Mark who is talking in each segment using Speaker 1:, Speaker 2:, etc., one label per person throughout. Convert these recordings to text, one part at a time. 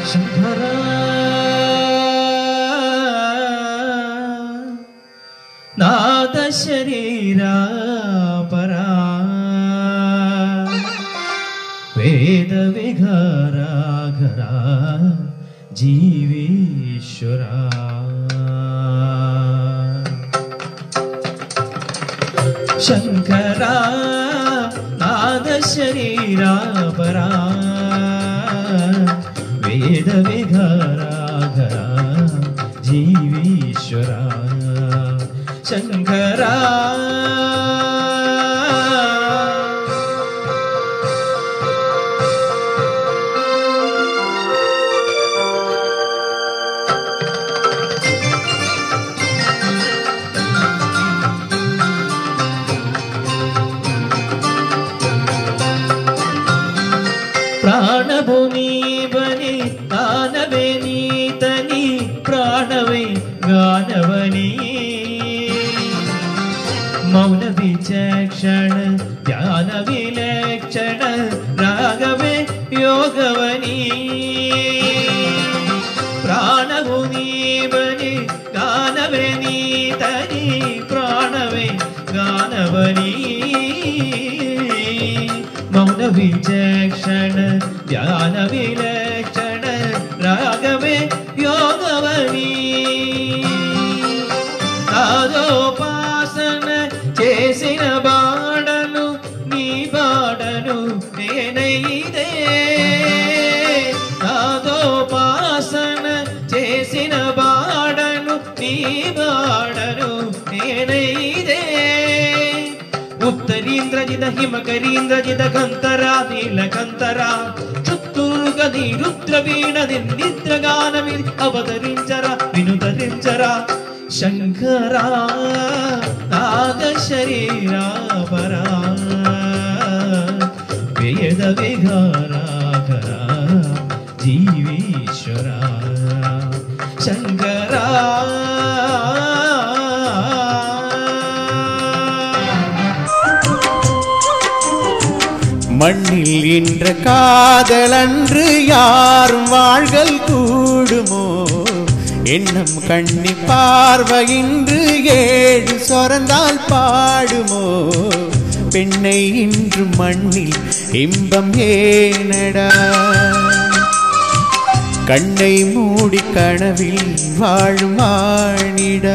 Speaker 1: शंकर नाद शरीरा परा वेद विघरा घरा जीवेश्वरा शंकरा नाद शरीरा परा वेद विघरा घरा जीवेश्वरा शंकरा प्राणभूमि बनी दानवे नीतनी प्राणवे गानवनी मौन विचक्षण ध्यान विलक्षण रागवे योगवनी प्राणभूमि बनी गानवे नीतनी प्राणवे गानवनी मौन विचक्षण ध्यान विलक्षण रागवे योगवनी नादोपासन చేసిన బాడను నీ బాడను నేనైదే నాదోపాసన చేసిన బాడను నీ బాడను నేనైదే ఉత్తరీంద్రజిత హిమకరీంద్రజిత కంతరా నీలకంతరా చుత్తూరు గది రుద్రవీణది నిద్రగానవి అవతరించరా వినుతరించరా शंकरा नाद शरीरा परा वेद विघरा घरा जीवेश्वरा शंकरा
Speaker 2: மண்ணில் என்ற காதலன்று யாரும் வாழ்கள் கூடுமோ எண்ணம் கண்ணி பார்வையின்று ஏழு சொரந்தால் பாடுமோ பெண்ணை இன்று மண்ணில் இன்பம் ஏனடா கண்ணை மூடி கனவில் வாழும் வாணிடா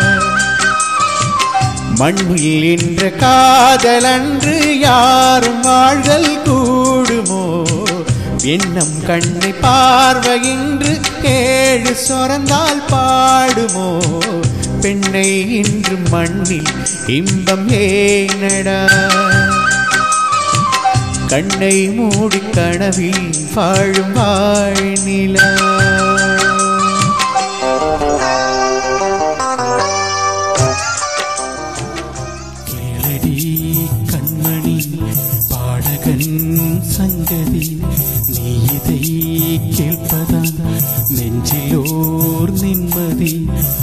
Speaker 2: மண்ணில் என்ற காதலன்று யாரும் வாழ்கள் கூடுமோ எண்ணம் கண்ணை பார்வையின்று ஏழு சொரந்தால் பாடுமோ பெண்ணை இன்று மண்ணில் இன்பம் ஏனடா கண்ணை மூடி கனவில் வாழும் வாழ்நிலா கேளடி கண்மணி பாடகன் சங்கதி நீ இதை கேட்பதா நெஞ்சிலோர் நிம்மதி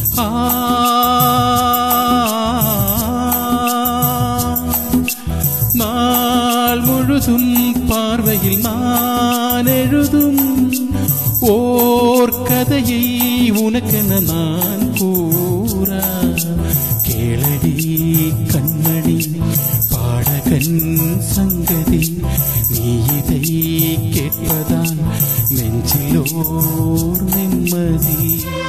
Speaker 2: நாள் முழுதும் பார்வையில் நான் எழுதும் ஓர் கதையை உனக்கென நான் கூற கேளடி கண்மணி பாடகன் சங்கதி நீ இதை கேட்பதால் நெஞ்சிலோர் நிம்மதி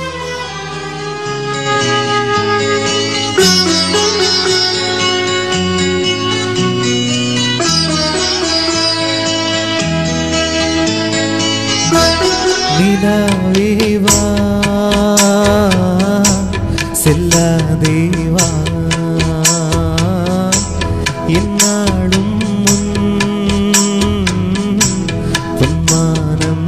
Speaker 1: நிலாவேவா செல்லாதேவா என்னாலும் பொன்மானம்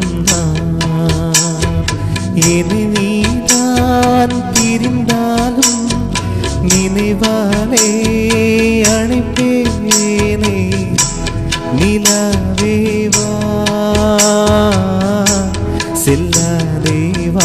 Speaker 1: இனி நீதான் பிரிந்தாலும் நினைவாலே அழைப்பேனே நிலாவேவா செல்லாதேவா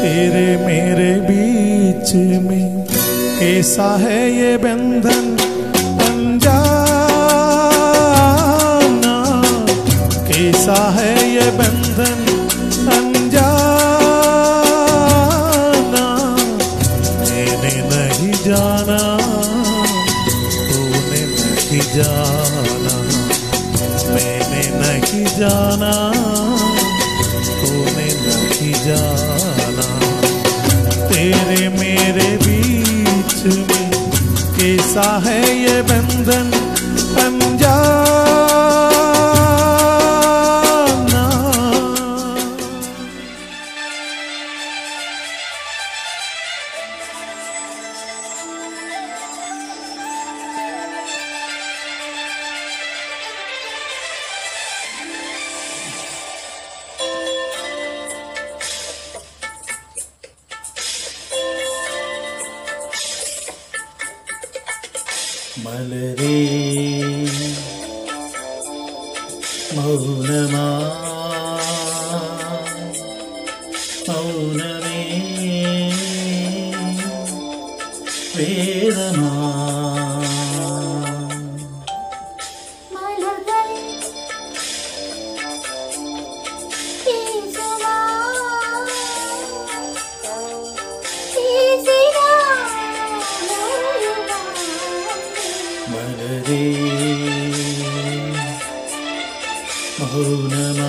Speaker 2: तेरे मेरे बीच में कैसा है ये बंधन अनजाना, कैसा है ये बंधन अनजाना। मैंने नहीं जाना, तूने नहीं जाना, मैंने नहीं जाना, तूने नहीं जाना। तेरे मेरे बीच में कैसा है ये बंधन अनजाना। മലരേ മൗനമാ മൗനമേ വേദമാ മലരേ മൗനമാ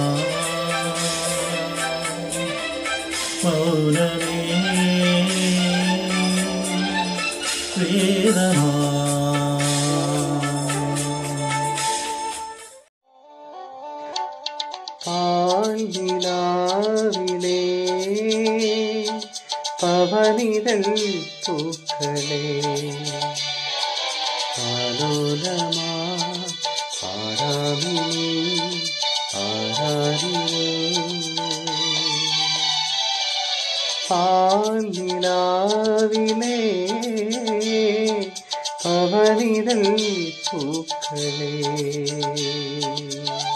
Speaker 2: മൗനമേ വേദമാ.
Speaker 1: ആനിലാവിലെ പവനിതൽ പൂക്കളെ ആലോലമാ ആരാമിനി ആരാരിരോ. ആനിലാവിലെ പവനിതൽ പൂക്കളെ